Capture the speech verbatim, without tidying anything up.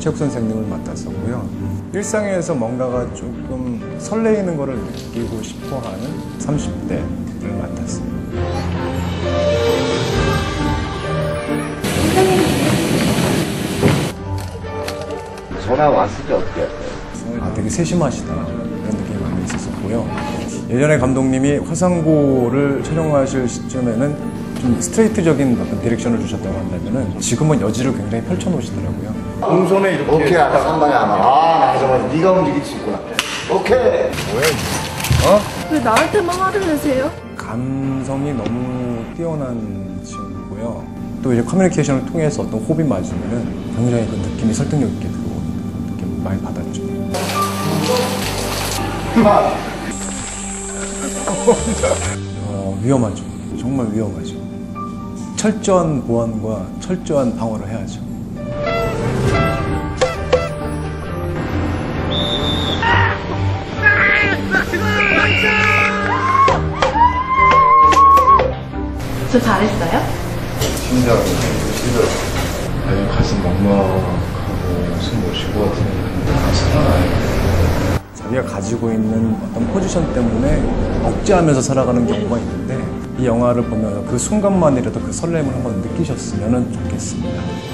최욱 선생님을 맡았었고요. 일상에서 뭔가가 조금 설레이는 거를 느끼고 싶어하는 삼십 대를 맡았어요. 전화 왔을 때 어떻게 했어요? 아, 되게 세심하시다 그런 느낌이 많이 있었고요. 예전에 감독님이 화상고를 촬영하실 시점에는 좀 스트레이트적인 어떤 디렉션을 주셨다고 한다면은 지금은 여지를 굉장히 펼쳐놓으시더라고요. 공손에 이렇게. 오케이, 알아. 상당히 알아. 아, 맞아, 맞아. 네가 움직일 수 있구나. 오케이. 뭐야, 어? 왜 나한테만 화를 내세요? 감성이 너무 뛰어난 친구고요. 또 이제 커뮤니케이션을 통해서 어떤 호흡이 맞으면은 굉장히 그 느낌이 설득력 있게 들어오는 느낌 많이 받았죠. 그만. 어, 위험하죠. 정말 위험하죠. 철저한 보안과 철저한 방어를 해야죠. 저 잘했어요? 심장이 힘들어. 아니, 가슴 먹먹하고 숨 못 쉴 것 같은 가슴은 아니에요. 자기가 가지고 있는 어떤 포지션 때문에 억제하면서 살아가는 경우가 있는데 이 영화를 보면서 그 순간만이라도 그 설렘을 한번 느끼셨으면 좋겠습니다.